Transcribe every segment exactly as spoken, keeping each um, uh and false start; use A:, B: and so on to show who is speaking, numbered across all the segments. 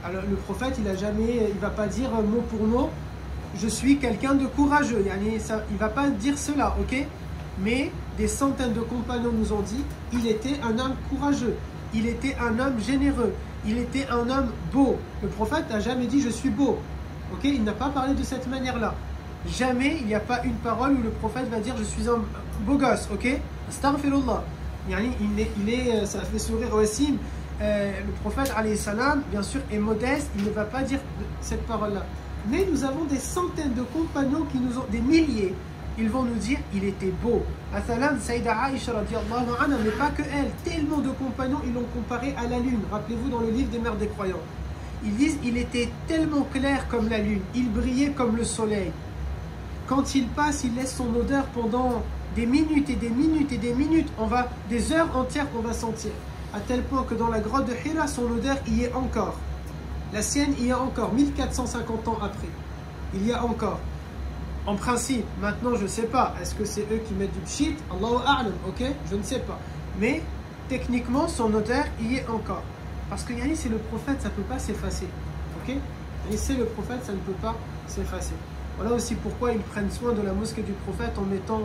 A: Alors le prophète, il a jamais, il va pas dire mot pour mot, je suis quelqu'un de courageux. Yani, ça, il va pas dire cela, ok? Mais des centaines de compagnons nous ont dit, il était un homme courageux, il était un homme généreux, il était un homme beau. Le prophète n'a jamais dit je suis beau, ok? Il n'a pas parlé de cette manière-là. Jamais il n'y a pas une parole où le prophète va dire je suis un beau gosse, ok? Astaghfirullah. Yani, il est, il est, ça fait sourire aussi. Euh, le prophète, alayhi salam, bien sûr, est modeste, il ne va pas dire cette parole-là. Mais nous avons des centaines de compagnons qui nous ont, des milliers, ils vont nous dire il était beau. Athalan, Saïda Aïcha radiallahu anha, mais pas que elle, tellement de compagnons, ils l'ont comparé à la lune. Rappelez-vous dans le livre des mères des croyants. Ils disent il était tellement clair comme la lune, il brillait comme le soleil. Quand il passe, il laisse son odeur pendant des minutes et des minutes et des minutes, on va, des heures entières qu'on va sentir. À tel point que dans la grotte de Hira, son odeur y est encore. La sienne y est encore, mille quatre cent cinquante ans après. Il y a encore. En principe, maintenant je ne sais pas, est-ce que c'est eux qui mettent du pshit? Allahu a'lam, ok? Je ne sais pas. Mais techniquement, son odeur y est encore. Parce que yani, c'est le prophète, ça ne peut pas s'effacer. Ok? Et c'est le prophète, ça ne peut pas s'effacer. Voilà aussi pourquoi ils prennent soin de la mosquée du prophète en mettant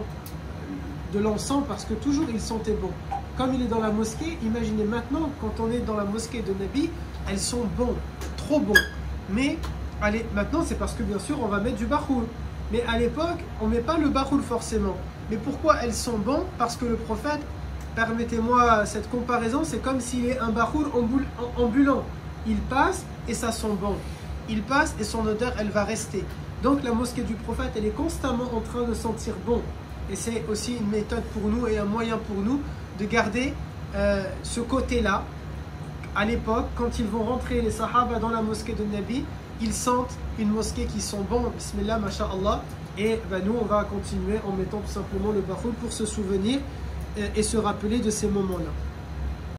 A: de l'encens, parce que toujours il sentait bon. Comme il est dans la mosquée, imaginez maintenant, quand on est dans la mosquée de Nabi, elles sont bons, trop bons. Mais allez, maintenant, c'est parce que bien sûr, on va mettre du bahoul. Mais à l'époque, on ne met pas le bahoul forcément. Mais pourquoi elles sont bons? Parce que le prophète, permettez-moi cette comparaison, c'est comme s'il est un bahoul ambulant. Il passe et ça sent bon. Il passe et son odeur, elle va rester. Donc la mosquée du prophète, elle est constamment en train de sentir bon. Et c'est aussi une méthode pour nous et un moyen pour nous de garder euh, ce côté-là. À l'époque, quand ils vont rentrer, les sahaba, dans la mosquée de Nabi, ils sentent une mosquée qui sent bon, bismillah, masha'Allah. Et ben, nous, on va continuer en mettant tout simplement le bahoul pour se souvenir et, et se rappeler de ces moments-là.